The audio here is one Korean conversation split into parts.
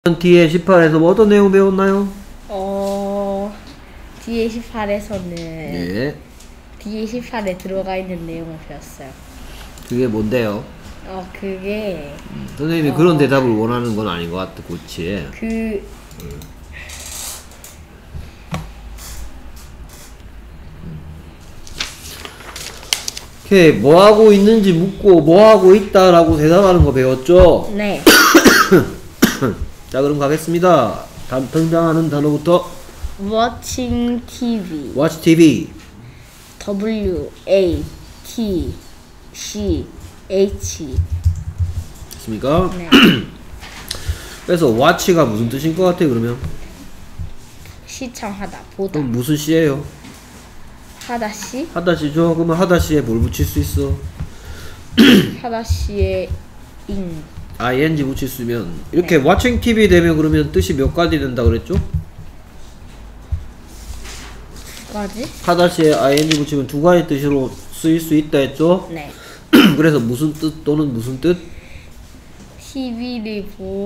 뒤에 18에서 뭐 어떤 내용 배웠나요? 뒤에 18에서는 예. 뒤에 18에 들어가 있는 내용을 배웠어요. 그게 뭔데요? 그게 선생님이 그런 대답을 원하는 건 아닌 것 같아, 그치? 오케이, 뭐 하고 있는지 묻고 뭐 하고 있다라고 대답하는 거 배웠죠? 네. 자, 그럼 가겠습니다. 다음 등장하는 단어부터 Watching TV. Watch TV. W-A-T-C-H. 됐습니까? 네. 그래서 watch가 무슨 뜻인 것 같아요, 그러면? 시청하다, 보다. 그럼 무슨 시예요? 하다시? 하다시죠? 그러면 하다시에 뭘 붙일 수 있어? 하다시에 ing. ing 붙일 수 있으면 이렇게 watching TV 되면 그러면 뜻이 몇 가지 된다 그랬죠? 두 가지? 하다시에 ing 붙이면 두 가지 뜻으로 쓰일 수 있다 했죠? 네. 그래서 무슨 뜻 또는 무슨 뜻? TV를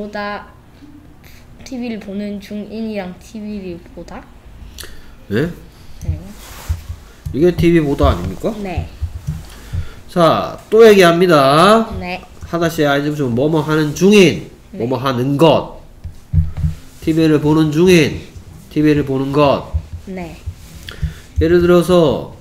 보는 중인이랑 TV를 보다? 네? 네. 이게 TV 보다 아닙니까? 네. 자, 또 얘기합니다. 네. 하다시에 ing 붙이면 뭐뭐 하는 중인, 뭐뭐 하는 것. TV를 보는 중인, TV를 보는 것. 네. 예를 들어서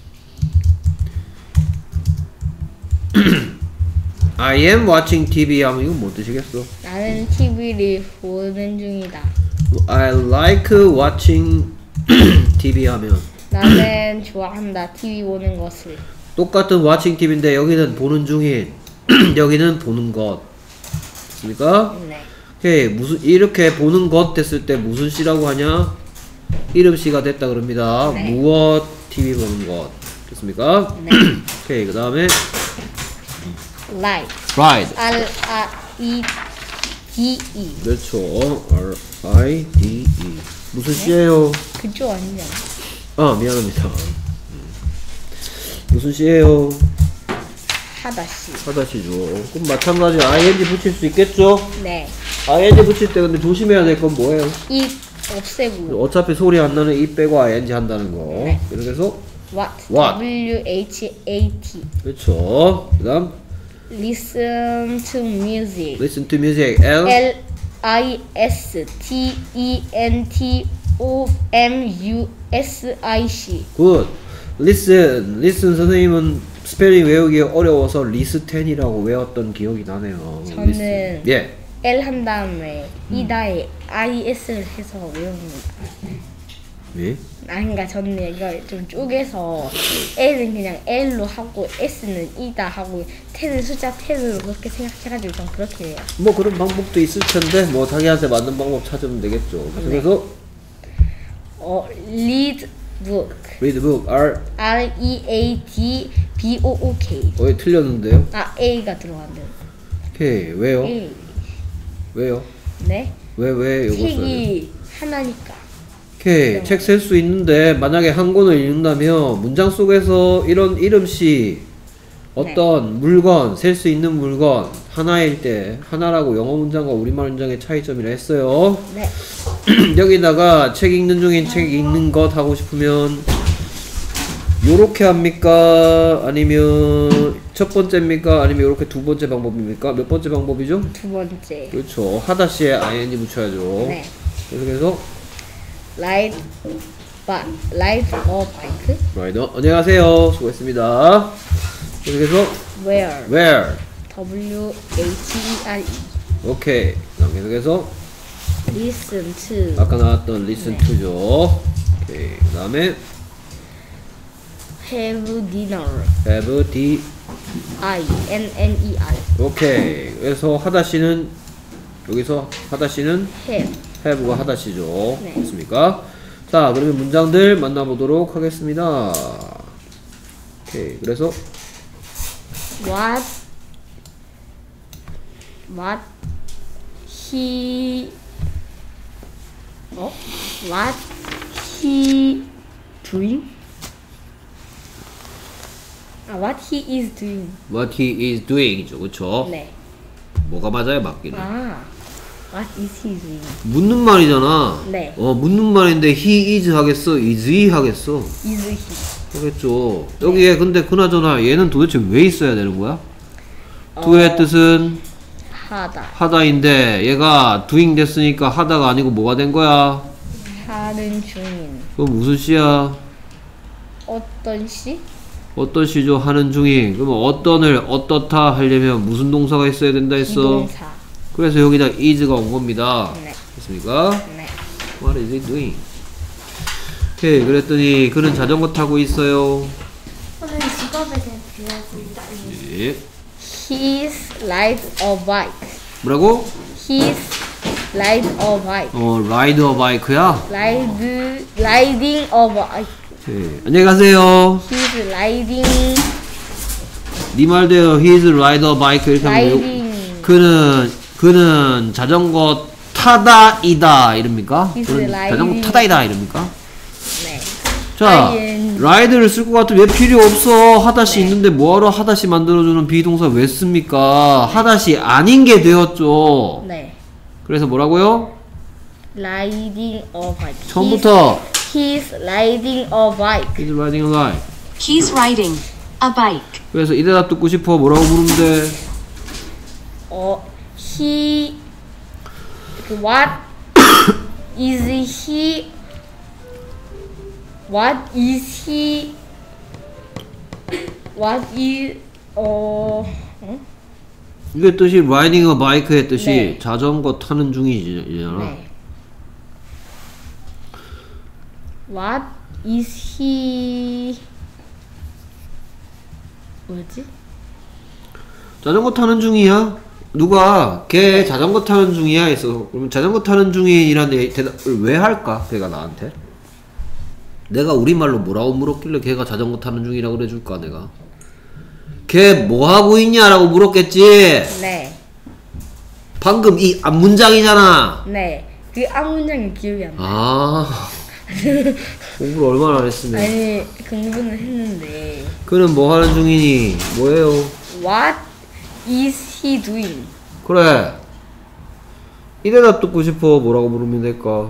I am watching TV 하면 이건 뭐 뜻이겠어? 나는 TV를 보는 중이다. I like watching TV 하면 나는 좋아한다. TV 보는 것을. 똑같은 watching TV인데 여기는 보는 중인 여기는 보는 것 됐습니까? 네. 오케이, 이렇게 보는 것 됐을 때 무슨 시라고 하냐? 이름시가 됐다 그럽니다. 네. 무엇 TV 보는 것 됐습니까? 네. 오케이, 그 다음에 Like. ride R-I-D-E. 그렇죠. R-I-D-E 무슨 시예요? 그쪽 아니냐? 미안합니다. 무슨 시예요? 하다시. 하다시죠. 그럼 마찬가지로 ing 붙일 수 있겠죠? 네. ing 붙일 때 근데 조심해야 될 건 뭐예요? 이 없애고. 어차피 소리 안 나는 이 빼고 ing 한다는 거. 네. 이렇게 해서 What? What? W-H-A-T. 그렇죠. 그 다음 Listen to music. listen to music. L-I-S-T-E-N-T-O-M-U-S-I-C. good. listen 선생님은 스펠링 외우기 어려워서 리스텐이라고 외웠던 기억이 나네요. 저는 listen. 예. L 한 다음에 이다에 IS를 해서 외웁니다. 예? 그러니까 저는 이거 좀 쪼개서 L은 그냥 L로 하고 S는 이다 하고 10은 숫자 10으로 그렇게 생각해가지고 좀 그렇게 해요. 뭐 그런 방법도 있을 텐데 뭐 자기한테 맞는 방법 찾으면 되겠죠. 그래서 read book. read book. R-E-A-D-B-O-O-K. 틀렸는데요? A가 들어간대요. 오케이. 왜요? A. 왜요? 네? 왜 이거 써야 돼? 책이 하나니까. 오케이. 책 셀 수 있는데 만약에 한 권을 읽는다면 문장 속에서 이런 이름씨 어떤 물건, 셀 수 있는 물건 하나일 때 하나라고 영어 문장과 우리말 문장의 차이점이라 했어요. 네. 여기다가 책 읽는 중인 책 읽는 것 하고 싶으면 요렇게 합니까? 아니면 첫 번째입니까? 아니면 요렇게 두 번째 방법입니까? 몇 번째 방법이죠? 두 번째. 그렇죠. 하다시에 ing 붙여야죠. 네. 그래서 ride a bike. 라이더 안녕하세요. 수고했습니다. 그래서 Where. where W-H-E-R-E. 오케이. 그다음 계속해서 Listen to. 아까 나왔던 listen to죠. 오케이. 그다음에 Have dinner. have d I-N-N-E-R. 오케이. 그래서 하다시는 여기서 하다시는 Have. have가 하다시죠. 네. 됐습니까? 자, 그러면 문장들 만나보도록 하겠습니다. 오케이. 그래서 What he What he doing? What he is doing. what he is doing이죠. 그쵸? 네. 뭐가 맞아요, 맞기는? What is he doing? 묻는 말이잖아. 네. 묻는 말인데 he is 하겠어? is he 하겠어? is he? 그렇죠. 여기에 근데 그나저나 얘는 도대체 왜 있어야 되는 거야? do의 뜻은 하다. 하다인데 얘가 doing 됐으니까 하다가 아니고 뭐가 된 거야? 하는 중인. 그럼 무슨 시야? 어떤 시? 어떤 시죠? 하는 중인. 그러면 어떤을 어떻다 하려면 무슨 동사가 있어야 된다 했어? 비동사. 그래서 여기다 is가 온 겁니다. 네. 됐습니까? 네. What is he doing? 오케이, 그랬더니 그는 자전거 타고 있어요. 선생님 직업에 대해 배웠습니다. 예. He's ride a bike. 뭐라고? He's ride a bike. ride a bike야? riding a bike. 예. 안녕히 가세요. He's riding. 네 말대로 he's ride a bike 이렇게 하면 riding. 그는 자전거 타다이다 이럽니까? He's 그는 riding. 자전거 타다이다 이럽니까? 네. 자, riding. ride를 쓸 것 같으면 왜 필요 없어? 하다시 있는데 뭐하러 하다시 만들어주는 비동사 왜 씁니까? 하다시 아닌 게 되었죠. 네. 그래서 뭐라고요? Riding a bike. 처음부터 He's riding a bike. he's riding a bike. He's riding a bike. 그래서 이 대답 듣고 싶어 뭐라고 물으면 돼? He. What is he? What is he? What is 이게 뜻이 riding a bike의 뜻이 네. 자전거 타는 중이잖아. 네. What is he? 뭐지? 자전거 타는 중이야? 누가 걔 자전거 타는 중이야 했어. 그러면 자전거 타는 중이라는 대답을 왜 할까? 걔가 나한테 내가 우리말로 뭐라고 물었길래 걔가 자전거 타는 중이라고 그래줄까? 내가 걔 뭐하고 있냐라고 물었겠지. 네. 방금 이 앞문장이잖아. 네. 그 앞문장이 기억이 안 나. 아 공부를 얼마나 안 했으면. 아니 공부는 했는데. 그는 뭐 하는 중이니? 뭐예요? What is he doing? 그래 이 대답 듣고 싶어 뭐라고 물으면 될까?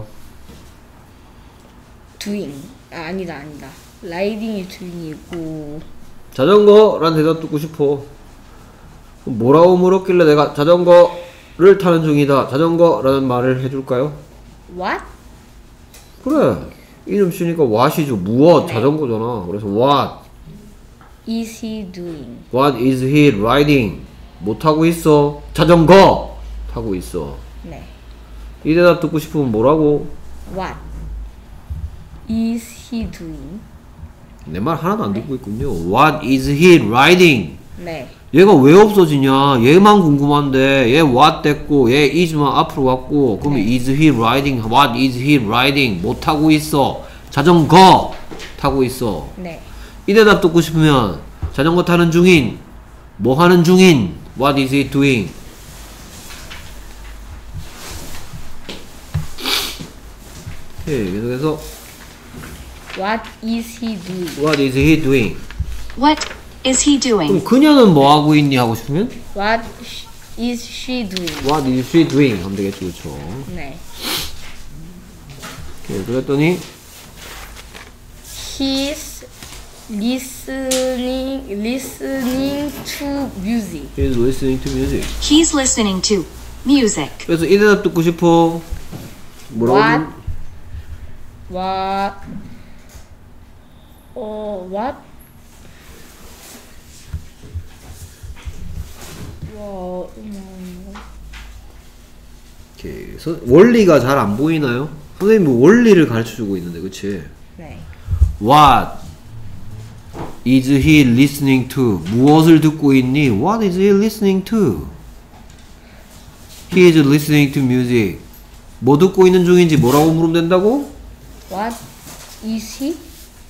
Doing. 아니다. Riding이 doing이고. 자전거란 대답 듣고 싶어. 그럼 뭐라고 물었길래 내가 자전거를 타는 중이다 자전거라는 말을 해줄까요? What 그래 이름 쓰니까 what이죠. 무엇 네. 자전거잖아. 그래서 what is he doing? what is he riding? 뭐 타고 있어? 자전거 타고 있어. 네. 이 대답 듣고 싶으면 뭐라고? What is he doing? 내 말 하나도 안 듣고 있군요. What is he riding? 네. 얘가 왜 없어지냐? 얘만 궁금한데 얘 what 됐고 얘 is만 앞으로 왔고 그러면 is he riding? What is he riding? 뭐 타고 있어? 자전거 타고 있어. 네. 이 대답 듣고 싶으면 자전거 타는 중인 뭐 하는 중인 What is he doing? 오케이 계속해서 What is he doing? What is he doing? What is he doing? 그럼 그녀는 뭐 하고 있니 하고 싶으면 What is she doing? What is she doing? 하면 되겠죠. 그렇죠. 네. 오케이, 그랬더니 He's listening to music. He's listening to music. He's listening to music. 그래서 이 대답 듣고 싶어 뭐라고? What? What? What? 오케이. 원리가 잘 안 보이나요? 선생님이 원리를 가르쳐주고 있는데 그치? 네. What is he listening to? 무엇을 듣고 있니? What is he listening to? He is listening to music. 뭐 듣고 있는 중인지 뭐라고 물으면 된다고? What is he?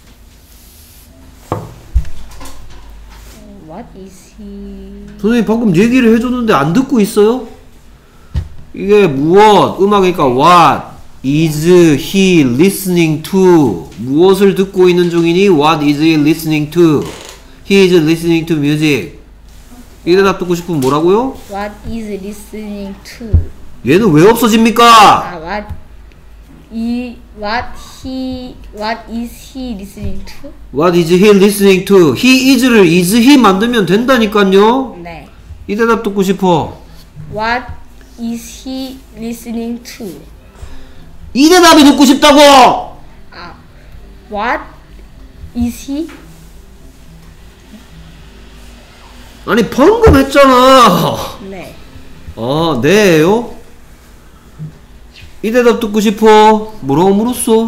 What is he? 선생님 방금 얘기를 해줬는데 안 듣고 있어요? 이게 무엇? 음악이니까 what is he listening to? 무엇을 듣고 있는 중이니? What is he listening to? He is listening to music. 이 대답 듣고 싶으면 뭐라고요? What is listening to? 얘는 왜 없어집니까? what is he listening to? What is he listening to? He is를 is he 만들면 된다니까요. 네. 이 대답 듣고 싶어. What is he listening to? 이 대답이 듣고 싶다고. What is he? 아니 방금 했잖아. 네. 네예요? 이 대답 듣고 싶어. 뭐라고 물었어?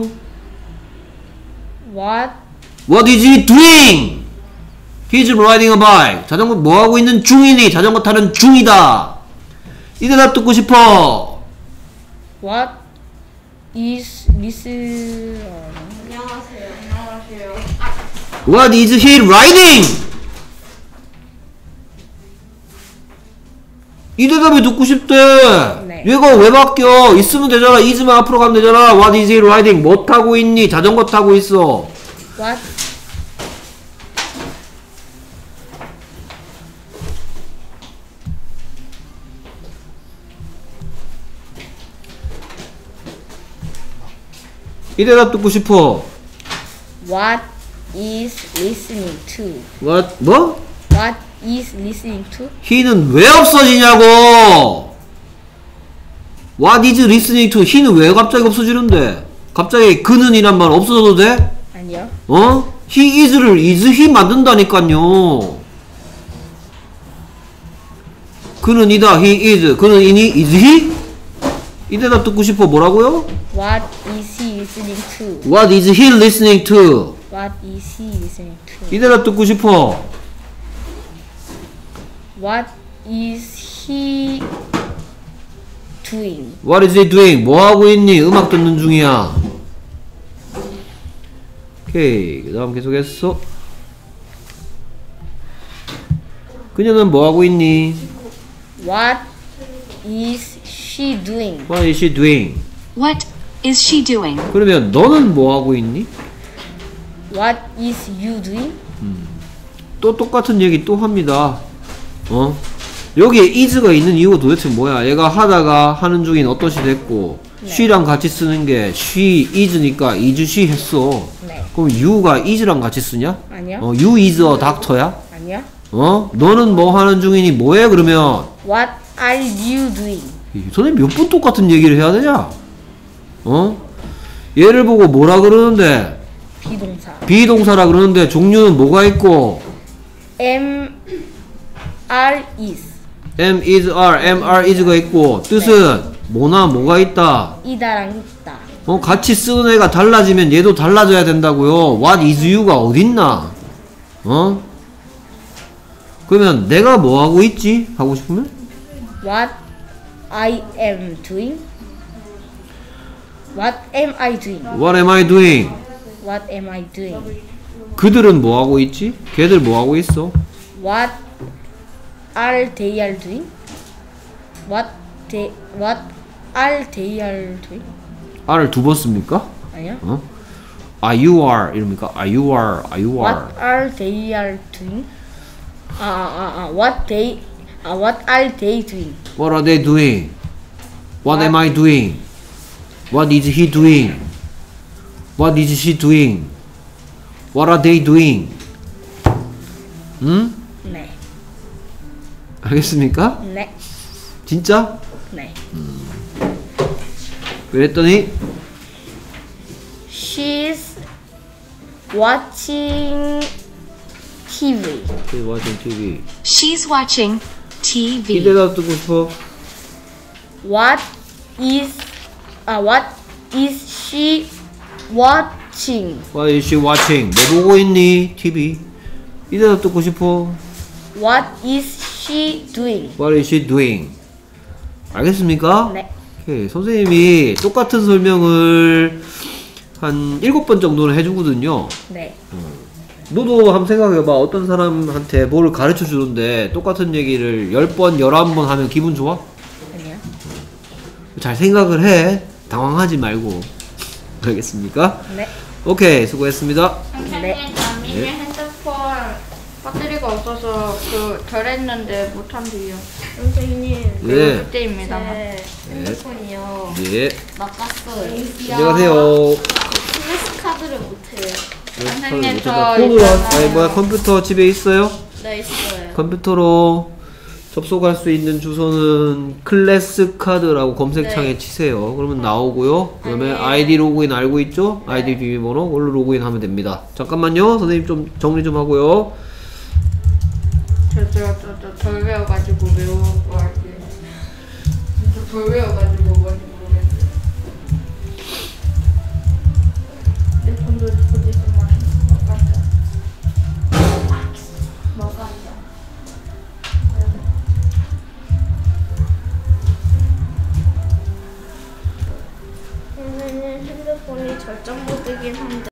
What is he doing? He's riding a bike. 자전거 뭐하고 있는 중이니? 자전거 타는 중이다. 이 대답 듣고 싶어. What is What is he riding? 이 대답이 듣고 싶대. 네. 얘가 왜 바뀌어? 있으면 되잖아. is만 앞으로 가면 되잖아. What is he riding? 뭐 타고 있니? 자전거 타고 있어. What? 이 대답 듣고 싶어. What is listening to? What? 뭐? What is listening to? he는 왜 없어지냐고. What is listening to? he는 왜 갑자기 없어지는데? 갑자기 그는 이란 말 없어져도 돼? 아니요. he is를 is he 만든다니깐요. 그는 이다. he is. 그는 이니 is he? 이 대답 듣고 싶어. 뭐라고요? What is he listening to? What is he listening to? What is he listening to? 이 대답 듣고 싶어. What is he doing? What is he doing? 뭐 하고 있니? 음악 듣는 중이야. 오케이. 그 다음 계속해서. 그녀는 뭐 하고 있니? What is she doing? What is she doing? What is she doing? 그러면 너는 뭐 하고 있니? What is you doing? 또 똑같은 얘기 또 합니다. 여기에 is가 있는 이유가 도대체 뭐야? 얘가 하다가 하는 중인 어떤 시 됐고 she랑 같이 쓰는 게 she is니까 is she 했어. 네. 그럼 you가 is랑 같이 쓰냐? 아니요. you is a doctor야? 아니요. 너는 뭐 하는 중이니? 뭐해 그러면? What are you doing? 선생님 몇 번 똑같은 얘기를 해야 되냐? 얘를 보고 뭐라 그러는데? 비동사. 비동사라 그러는데 종류는 뭐가 있고? are is. am is are, am are is가 있고 뜻은 뭐나 뭐가 있다. 이다랑 있다. 같이 쓰는 애가 달라지면 얘도 달라져야 된다고요. What is you가 어딨나? 그러면 내가 뭐 하고 있지? 하고 싶으면? What I am doing? What am I doing? What am I doing? What am I doing? 그들은 뭐 하고 있지? 걔들 뭐 하고 있어? What are they are doing? What are they are doing? R을 두 번 씁니까? 아니요. Are you are 이럽니까? Are you are, are you are. What are they are doing? What are they doing? What are they doing? What am I doing? What is he doing? What is she doing? What are they doing? 네. 알겠습니까? 네. 진짜? 네. 그랬더니 She's watching TV. She's watching TV. She's watching 이 TV. 대답 듣고 싶어. What is she watching? What is she watching? 뭐 보고 있니? TV. 이 대답 듣고 싶어. What is she doing? What is she doing? 알겠습니까? 네. 오케이. 선생님이 똑같은 설명을 한 7번 정도는 해주거든요. 네. 너도 한번 생각해봐. 어떤 사람한테 뭘 가르쳐 주는데 똑같은 얘기를 10번, 11번 하면 기분 좋아? 아니요. 잘 생각을 해. 당황하지 말고. 알겠습니까? 네. 오케이. 수고했습니다. 선생님, 언니는 핸드폰 배터리가 없어서 덜 했는데 못한대요. 선생님, 네. 그때입니다. 제 핸드폰이요. 예. 나갔어요. 안녕하세요. 플래시 카드를 못해요. 선생님 저 폰으로 아니 뭐야 컴퓨터 집에 있어요? 네, 있어요. 컴퓨터로 접속할 수 있는 주소는 클래스 카드라고 검색창에 치세요. 그러면 나오고요. 그다음에 아이디 로그인 알고 있죠? 아이디 비밀번호 그걸로 로그인하면 됩니다. 잠깐만요. 선생님 좀 정리 좀 하고요. 덜 외워가지고 외우고 할게요. 덜 외워가지고